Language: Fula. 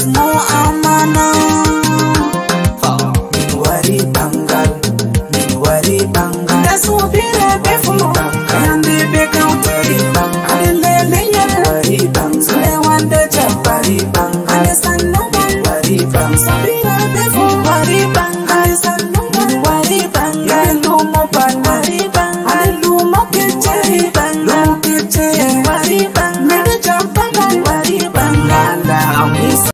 mo amana. Min wari bangal, min wari bangal. That's what we are before. And they beg out wari bangal. And they lay wari bangal. So they want the job wari bangal. Understand no one wari bangal. So we are before wari bangal. Understand no one wari bangal. And do mo pan wari bangal. And do mo kitchen bangal. Wari bangal.